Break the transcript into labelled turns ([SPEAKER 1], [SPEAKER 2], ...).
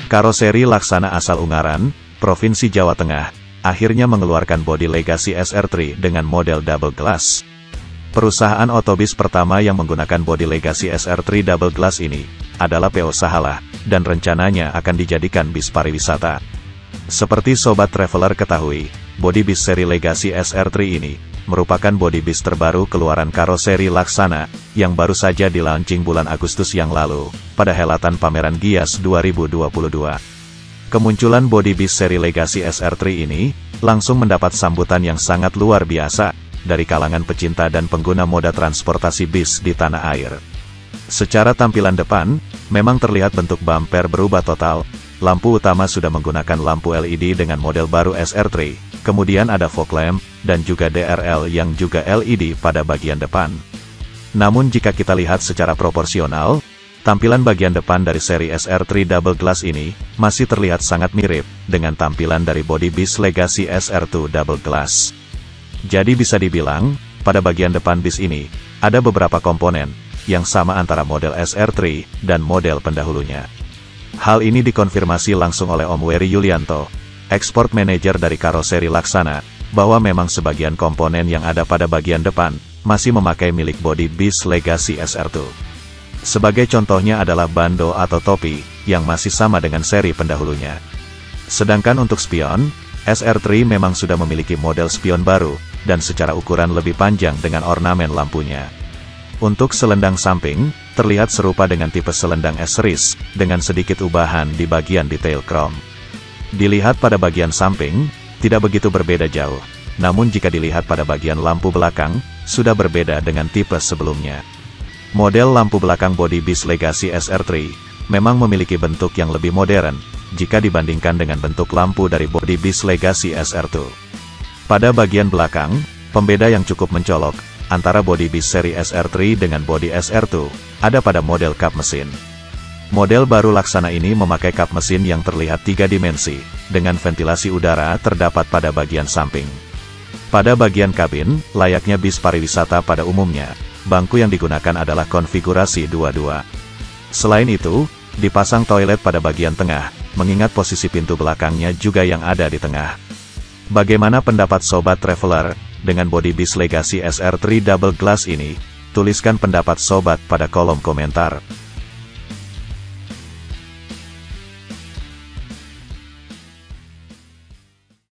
[SPEAKER 1] Karoseri Laksana asal Ungaran, Provinsi Jawa Tengah, akhirnya mengeluarkan bodi Legacy SR3 dengan model double glass. Perusahaan otobis pertama yang menggunakan bodi Legacy SR3 double glass ini adalah PO Sahalah, dan rencananya akan dijadikan bis pariwisata. Seperti Sobat Traveler ketahui, bodi bis seri Legacy SR3 ini merupakan bodi bis terbaru keluaran Karoseri Laksana, yang baru saja di-launching bulan Agustus yang lalu, pada helatan pameran Gias 2022. Kemunculan bodi bis seri Legacy SR3 ini, langsung mendapat sambutan yang sangat luar biasa, dari kalangan pecinta dan pengguna moda transportasi bis di tanah air. Secara tampilan depan, memang terlihat bentuk bumper berubah total, lampu utama sudah menggunakan lampu LED dengan model baru SR3, kemudian ada fog lamp, dan juga DRL yang juga LED pada bagian depan. Namun jika kita lihat secara proporsional, tampilan bagian depan dari seri SR3 double glass ini, masih terlihat sangat mirip, dengan tampilan dari bodi bis Legacy SR2 double glass. Jadi bisa dibilang, pada bagian depan bis ini, ada beberapa komponen, yang sama antara model SR3, dan model pendahulunya. Hal ini dikonfirmasi langsung oleh Om Wery Yulianto, Export Manager dari Karoseri Laksana, bahwa memang sebagian komponen yang ada pada bagian depan, masih memakai milik bodi bis Legacy SR2. Sebagai contohnya adalah bando atau topi, yang masih sama dengan seri pendahulunya. Sedangkan untuk spion, SR3 memang sudah memiliki model spion baru, dan secara ukuran lebih panjang dengan ornamen lampunya. Untuk selendang samping, terlihat serupa dengan tipe selendang S-Series, dengan sedikit ubahan di bagian detail chrome. Dilihat pada bagian samping, tidak begitu berbeda jauh, namun jika dilihat pada bagian lampu belakang, sudah berbeda dengan tipe sebelumnya. Model lampu belakang bodi bis Legacy SR3, memang memiliki bentuk yang lebih modern, jika dibandingkan dengan bentuk lampu dari bodi bis Legacy SR2. Pada bagian belakang, pembeda yang cukup mencolok, antara bodi bis seri SR3 dengan bodi SR2, ada pada model kap mesin. Model baru Laksana ini memakai kap mesin yang terlihat 3 dimensi, dengan ventilasi udara terdapat pada bagian samping. Pada bagian kabin, layaknya bis pariwisata pada umumnya, bangku yang digunakan adalah konfigurasi 2-2. Selain itu, dipasang toilet pada bagian tengah, mengingat posisi pintu belakangnya juga yang ada di tengah. Bagaimana pendapat Sobat Traveler, dengan bodi bis Legacy SR3 double glass ini? Tuliskan pendapat Sobat pada kolom komentar.